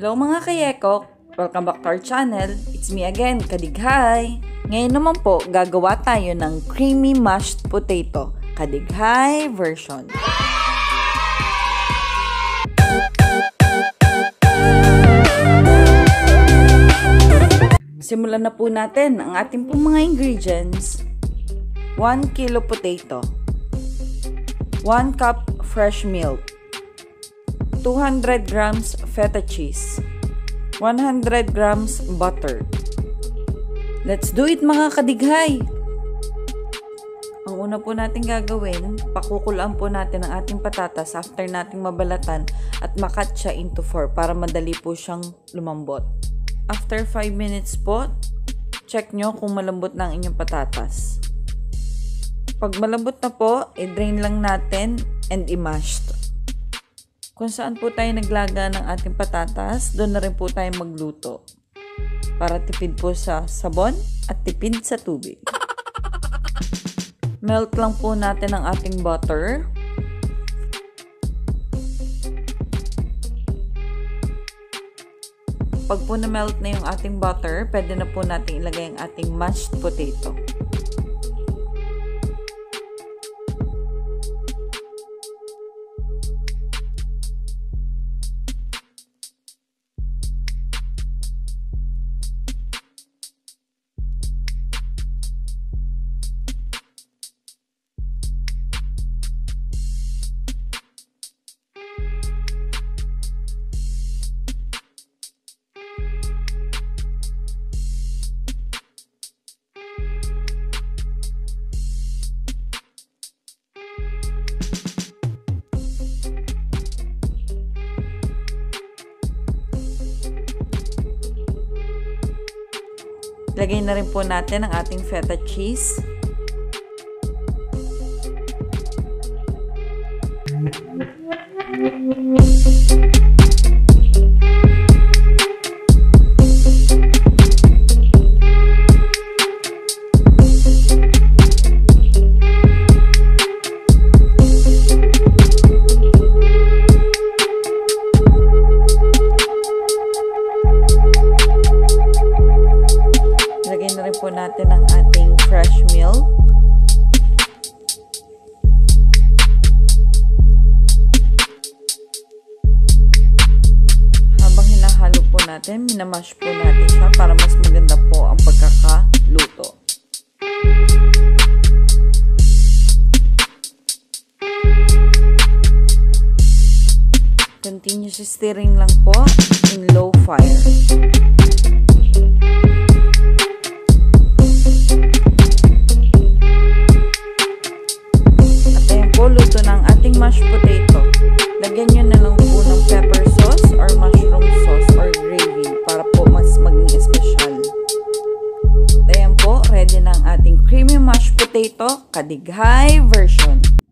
Hello mga kayekok! Welcome back to our channel. It's me again, Kadighay! Ngayon naman po, gagawa tayo ng creamy mashed potato, Kadighay version. Simulan na po natin ang ating pong mga ingredients. 1 kilo potato, 1 cup fresh milk, 200 grams feta cheese, 100 grams butter. Let's do it mga kadighay! Ang una po natin gagawin, pakukulaan po natin ang ating patatas after nating mabalatan at makat siya into 4 para madali po siyang lumambot. After 5 minutes po, check nyo kung malambot na ang inyong patatas. Pag malambot na po, i-drain lang natin and i-mash. Kung saan po tayo naglaga ng ating patatas, doon na rin po tayo magluto. Para tipid po sa sabon at tipid sa tubig. Melt lang po natin ang ating butter. Pag po na-melt na yung ating butter, pwede na po natin ilagay ang ating mashed potato. Lagay na rin po natin ang ating feta cheese. Po natin ang ating fresh milk. Habang hinahalo po natin, minamash po natin siya para mas maganda po ang pagkakaluto. Continuous stirring lang po in low fire. Luto ng ating mashed potato. Lagyan nyo na lang po ng pepper sauce or mushroom sauce or gravy para po mas maging espesyal. Ayan po, ready na ang ating creamy mashed potato, Kadighay version.